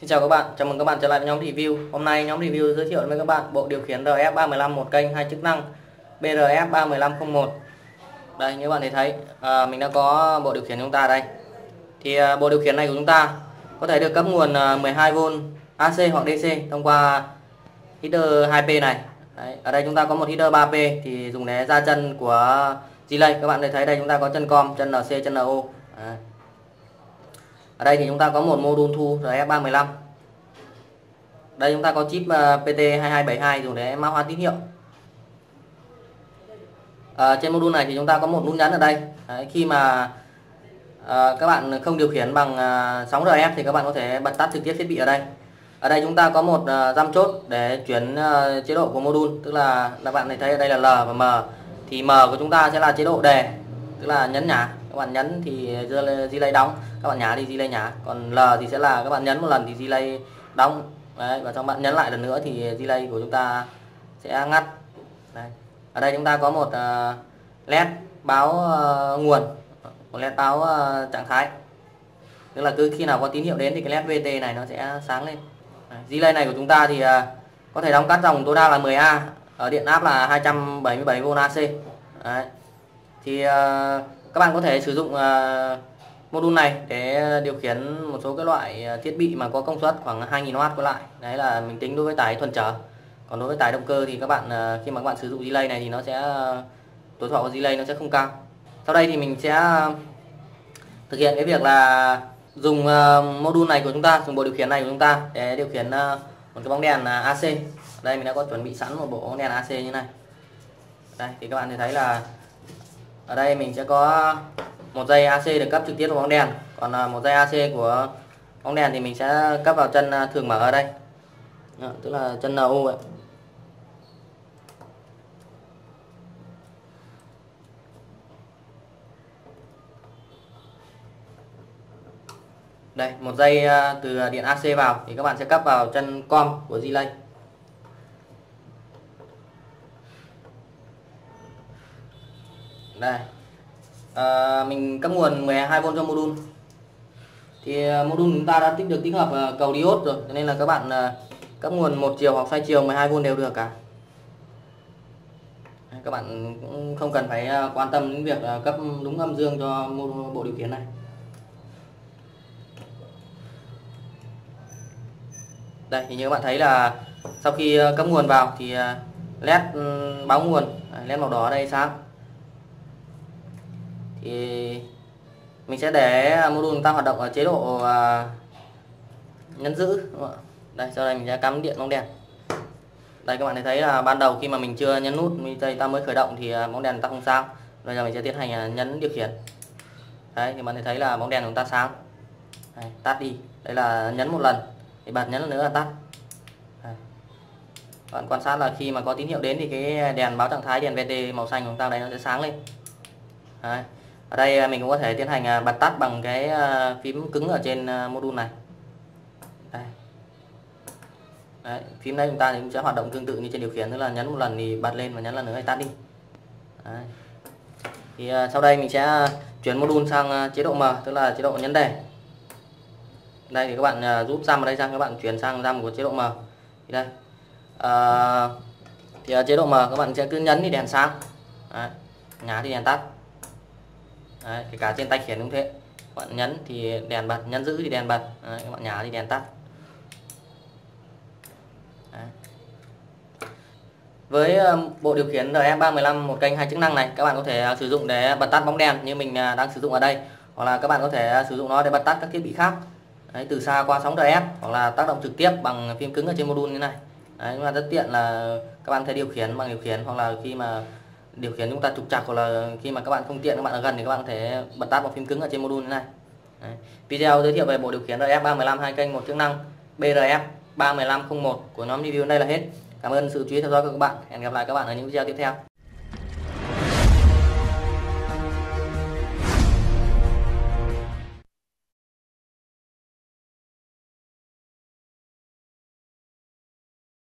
Xin chào các bạn, chào mừng các bạn trở lại với nhóm review. Hôm nay nhóm review giới thiệu với các bạn bộ điều khiển RF315 một kênh 2 chức năng BRF31501. Đây như các bạn thấy mình đã có bộ điều khiển chúng ta đây. Thì bộ điều khiển này của chúng ta có thể được cấp nguồn 12V AC hoặc DC thông qua header 2P này. Đấy, ở đây chúng ta có một header 3P thì dùng để ra chân của relay. Các bạn thấy đây chúng ta có chân com, chân NC, chân NO. Đấy. Ở đây thì chúng ta có một module thu RF315. Đây chúng ta có chip PT2272 dùng để mã hóa tín hiệu. Trên module này thì chúng ta có một nút nhấn ở đây. Đấy, khi mà các bạn không điều khiển bằng sóng RF thì các bạn có thể bật tắt trực tiếp thiết bị ở đây. Ở đây chúng ta có một giam chốt để chuyển chế độ của module, tức là các bạn thấy ở đây là L và M. Thì M của chúng ta sẽ là chế độ đề, tức là nhấn nhả. Các bạn nhấn thì relay đóng, các bạn nhả thì relay nhả. Còn L thì sẽ là các bạn nhấn một lần thì relay đóng. Đấy, và trong bạn nhấn lại lần nữa thì relay của chúng ta sẽ ngắt. Đấy. Ở đây chúng ta có một LED báo nguồn, một LED báo trạng thái, tức là cứ khi nào có tín hiệu đến thì cái LED VT này nó sẽ sáng lên. Đấy. Relay này của chúng ta thì có thể đóng cắt dòng tối đa là 10A, ở điện áp là 277V AC. Đấy. Thì các bạn có thể sử dụng module này để điều khiển một số cái loại thiết bị mà có công suất khoảng 2000W trở lại. Đấy là mình tính đối với tải thuần trở. Còn đối với tải động cơ thì các bạn khi mà các bạn sử dụng relay này thì nó sẽ tuổi thọ của relay nó sẽ không cao. Sau đây thì mình sẽ thực hiện cái việc là dùng module này của chúng ta, dùng bộ điều khiển này của chúng ta để điều khiển một cái bóng đèn AC. Đây mình đã có chuẩn bị sẵn một bộ bóng đèn AC như này. Đây thì các bạn thấy là ở đây mình sẽ có một dây AC được cấp trực tiếp vào bóng đèn, còn một dây AC của bóng đèn thì mình sẽ cấp vào chân thường mở ở đây. Đó, tức là chân NO ấy. Đây, một dây từ điện AC vào thì các bạn sẽ cấp vào chân com của relay. Đây. Mình cấp nguồn 12V cho module. Thì module chúng ta đã được tích hợp cầu diode rồi, cho nên là các bạn cấp nguồn một chiều hoặc xoay chiều 12V đều được cả. Các bạn cũng không cần phải quan tâm đến việc cấp đúng âm dương cho bộ điều khiển này. Đây thì như các bạn thấy là sau khi cấp nguồn vào thì LED báo nguồn, LED màu đỏ ở đây sáng. Thì mình sẽ để module chúng ta hoạt động ở chế độ nhấn giữ. Đây, sau đây mình sẽ cắm điện bóng đèn. Đây các bạn thấy là ban đầu khi mà mình chưa nhấn nút đây ta mới khởi động thì bóng đèn ta không sáng. Bây giờ mình sẽ tiến hành nhấn điều khiển. Đấy thì bạn thấy là bóng đèn của chúng ta sáng. Đây, tắt đi. Đây là nhấn một lần thì bật, nhấn lần nữa là tắt. Đây. Bạn quan sát là khi mà có tín hiệu đến thì cái đèn báo trạng thái, đèn VT màu xanh của chúng ta đây nó sẽ sáng lên. Đấy. Ở đây mình cũng có thể tiến hành bật tắt bằng cái phím cứng ở trên module này. Đây. Đấy, phím đây chúng ta thì cũng sẽ hoạt động tương tự như trên điều khiển, tức là nhấn một lần thì bật lên và nhấn lần nữa thì tắt đi. Đấy. Thì sau đây mình sẽ chuyển module sang chế độ M, tức là chế độ nhấn đề. Đây thì các bạn rút RAM ở đây sang, các bạn chuyển sang RAM của chế độ M. Thì đây. Thì ở chế độ M các bạn sẽ cứ nhấn thì đèn sáng. Đấy. Nhả thì đèn tắt. Đấy, kể cả trên tay khiển cũng thế. Các bạn nhấn thì đèn bật, nhấn giữ thì đèn bật. Đấy, các bạn nhả thì đèn tắt. Đấy. Với bộ điều khiển RF315 một kênh 2 chức năng này, các bạn có thể sử dụng để bật tắt bóng đèn như mình đang sử dụng ở đây, hoặc là các bạn có thể sử dụng nó để bật tắt các thiết bị khác. Đấy, từ xa qua sóng RF, hoặc là tác động trực tiếp bằng phím cứng ở trên module như này. Đấy, nhưng mà rất tiện là các bạn thể điều khiển bằng điều khiển, hoặc là khi mà điều khiển chúng ta trục trặc, hoặc là khi mà các bạn không tiện, các bạn ở gần thì các bạn có thể bật tắt bằng phím cứng ở trên module như này. Đấy. Video giới thiệu về bộ điều khiển RF315 hai kênh một chức năng BRF31501 của nhóm review đây là hết. Cảm ơn sự chú ý theo dõi của các bạn. Hẹn gặp lại các bạn ở những video tiếp theo.